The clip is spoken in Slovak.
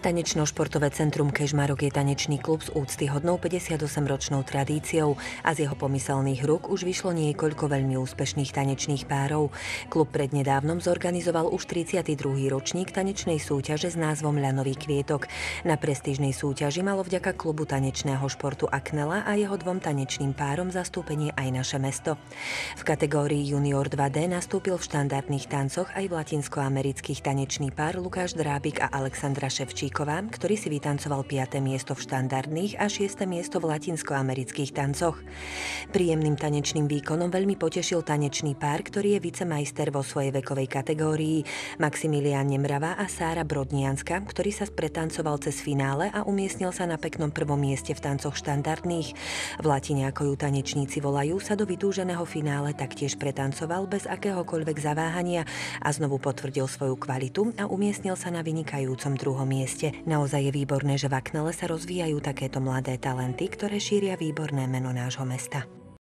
Tanečno-športové centrum Kežmarok je tanečný klub s úctyhodnou 58-ročnou tradíciou a z jeho pomyselných rúk už vyšlo niekoľko veľmi úspešných tanečných párov. Klub prednedávnom zorganizoval už 32. ročník tanečnej súťaže s názvom Ľanový kvietok. Na prestížnej súťaži malo vďaka klubu tanečného športu Aknela a jeho dvom tanečným párom zastúpenie aj naše mesto. V kategórii Junior 2D nastúpil v štandardných tancoch aj v latinskoamerických tanečný pár Lukáš Drábik a Alexandra Ševčíková, ktorý si vytancoval 5. miesto v štandardných a 6. miesto v latinskoamerických tancoch. Príjemným tanečným výkonom veľmi potešil tanečný pár, ktorý je vicemajster vo svojej vekovej kategórii, Maximilián Nemrava a Sára Brodnianska, ktorý sa pretancoval cez finále a umiestnil sa na peknom prvom mieste v tancoch štandardných. V latine, ako ju tanečníci volajú, sa do vytúženého finále taktiež pretancoval bez akéhokoľvek zaváhania a znovu potvrdil svoju kvalitu a umiestnil sa na vynikajúcom druhom mieste. Naozaj je výborné, že v Aknele sa rozvíjajú takéto mladé talenty, ktoré šíria výborné meno nášho mesta.